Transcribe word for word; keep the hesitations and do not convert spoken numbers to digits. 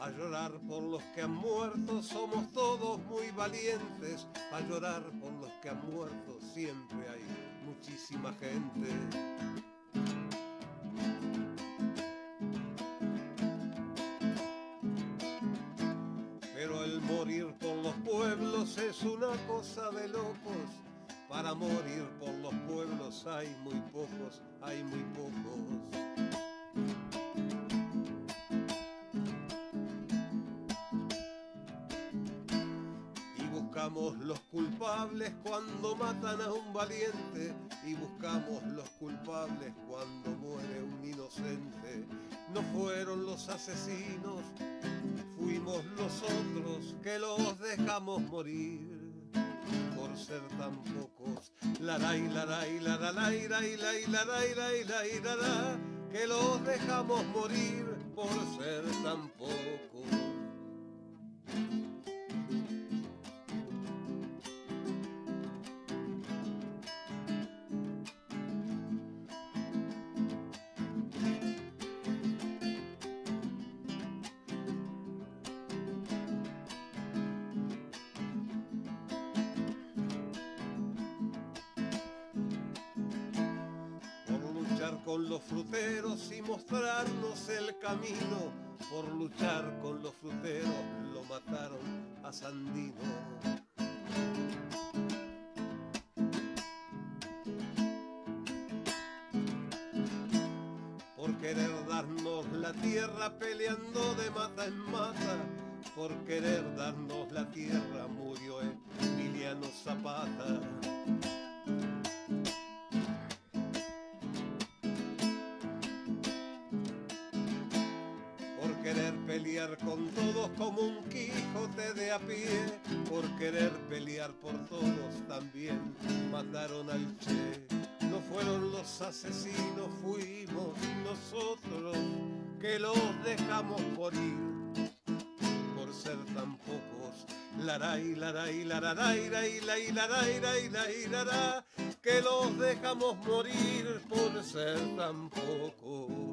A llorar por los que han muerto, somos todos muy valientes. A llorar por los que han muerto, siempre hay muchísima gente. Pero el morir por los pueblos es una cosa de locos. Para morir por los pueblos hay muy pocos, hay muy pocos. Buscamos los culpables cuando matan a un valiente y buscamos los culpables cuando muere un inocente. No fueron los asesinos, fuimos nosotros que los dejamos morir por ser tan pocos. Laray, laray, lararay, laray, laray, laray, laray, laray, que los dejamos morir por ser tan pocos. Con los fruteros y mostrarnos el camino, por luchar con los fruteros lo mataron a Sandino. Por querer darnos la tierra peleando de mata en mata, por querer darnos la tierra murió Emiliano Zapata. Querer pelear con todos como un Quijote de a pie, por querer pelear por todos también mataron al Che. No fueron los asesinos, fuimos nosotros que los dejamos morir por ser tan pocos. Laray, laray, lararay, laray, laray, laray, laray, laray, que los dejamos morir por ser tan pocos.